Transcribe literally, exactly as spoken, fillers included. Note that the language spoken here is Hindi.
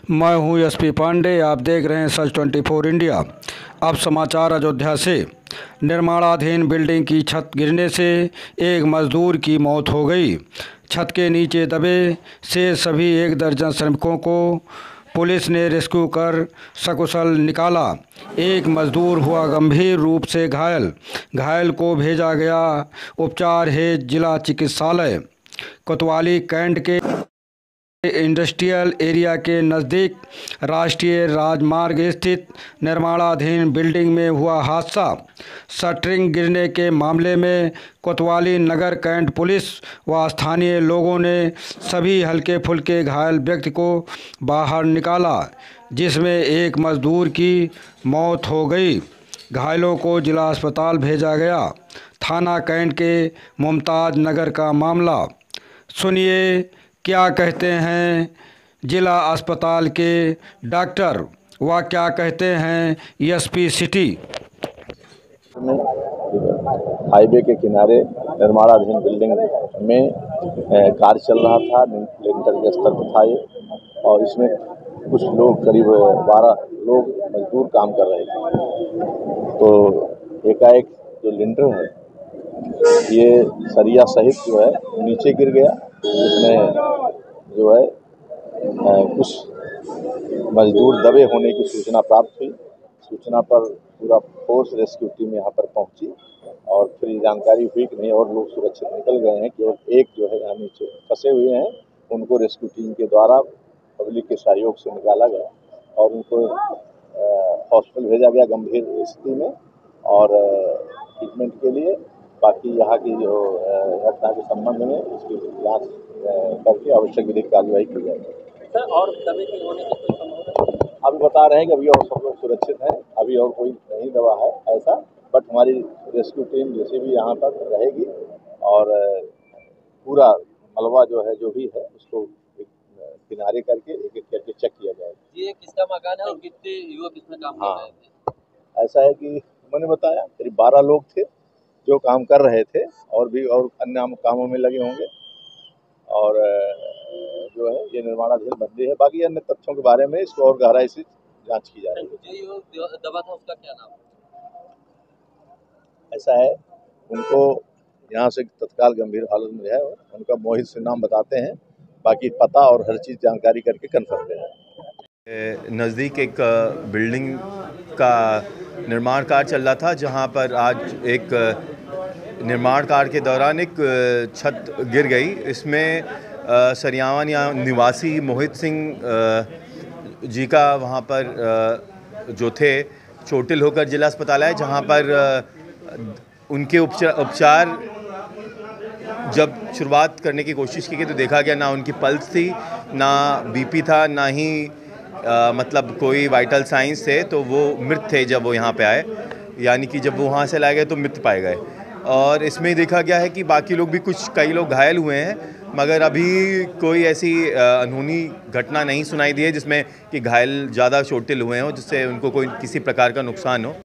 मैं हूं एसपी पांडे। आप देख रहे हैं सच ट्वेंटी फोर इंडिया। अब समाचार अयोध्या से। निर्माणाधीन बिल्डिंग की छत गिरने से एक मजदूर की मौत हो गई। छत के नीचे दबे से सभी एक दर्जन श्रमिकों को पुलिस ने रेस्क्यू कर सकुशल निकाला। एक मजदूर हुआ गंभीर रूप से घायल। घायल को भेजा गया उपचार हेतु जिला चिकित्सालय। कोतवाली कैंट के इंडस्ट्रियल एरिया के नज़दीक राष्ट्रीय राजमार्ग स्थित निर्माणाधीन बिल्डिंग में हुआ हादसा। शटरिंग गिरने के मामले में कोतवाली नगर कैंट पुलिस व स्थानीय लोगों ने सभी हल्के फुल्के घायल व्यक्ति को बाहर निकाला, जिसमें एक मजदूर की मौत हो गई। घायलों को जिला अस्पताल भेजा गया। थाना कैंट के मुमताज़ नगर का मामला। सुनिए क्या कहते हैं जिला अस्पताल के डॉक्टर व क्या कहते हैं एसपी सिटी। हाईवे के किनारे निर्माणाधीन बिल्डिंग में कार्य चल रहा था। लिंटर के स्तर पर था ये, और इसमें कुछ लोग करीब बारह लोग मजदूर काम कर रहे थे। तो एकाएक जो लिंटर है ये सरिया सहित जो है नीचे गिर गया, जिसमें जो है कुछ मजदूर दबे होने की सूचना प्राप्त हुई। सूचना पर पूरा फोर्स रेस्क्यू टीम यहाँ पर पहुंची और फिर ये जानकारी हुई कि नहीं और लोग सुरक्षित निकल गए हैं। केवल एक जो है यहाँ नीचे फंसे हुए हैं, उनको रेस्क्यू टीम के द्वारा पब्लिक के सहयोग से निकाला गया और उनको हॉस्पिटल भेजा गया गंभीर स्थिति में और ट्रीटमेंट के लिए। बाकी यहाँ की जो घटना के संबंध में इसकी जांच करके आवश्यक विधिक कार्यवाही की जाएगी। और दबे के होने की कोई संभावना? अभी बता रहे हैं कि अभी और सब लोग सुरक्षित हैं, अभी और कोई नहीं दबा है ऐसा, बट हमारी रेस्क्यू टीम जैसे भी यहाँ पर रहेगी और पूरा मलबा जो है जो भी है उसको किनारे करके एक एक करके चेक किया जाएगा। ये किसका मकान है और कितने युवक इसमें काम कर रहे थे? ऐसा है कि मैंने बताया करीब बारह लोग थे जो काम कर रहे थे और भी और अन्य कामों में लगे होंगे, और जो है ये निर्माणाधीन बंदी है। बाकी अन्य तथ्यों के बारे में इसको और गहराई से जांच की जा रही है। जो दबा था उसका क्या नाम है? ऐसा है, उनको यहाँ से तत्काल गंभीर हालत में है, उनका मोहित से नाम बताते हैं, बाकी पता और हर चीज़ जानकारी करके कन्फर्म करें। नज़दीक एक बिल्डिंग का निर्माण कार्य चल रहा था, जहाँ पर आज एक निर्माण कार्य के दौरान एक छत गिर गई। इसमें सरियावन या निवासी मोहित सिंह जी का वहाँ पर जो थे चोटिल होकर जिला अस्पताल आए, जहाँ पर उनके उपचार उपचार जब शुरुआत करने की कोशिश की गई तो देखा गया ना उनकी पल्स थी, ना बीपी था, ना ही आ, मतलब कोई वाइटल साइंस थे। तो वो मृत थे जब वो यहाँ पे आए, यानी कि जब वो वहाँ से लाए गए तो मृत पाए गए। और इसमें देखा गया है कि बाकी लोग भी कुछ कई लोग घायल हुए हैं, मगर अभी कोई ऐसी अनहोनी घटना नहीं सुनाई दी है जिसमें कि घायल ज़्यादा चोटिल हुए हों जिससे उनको कोई किसी प्रकार का नुकसान हो।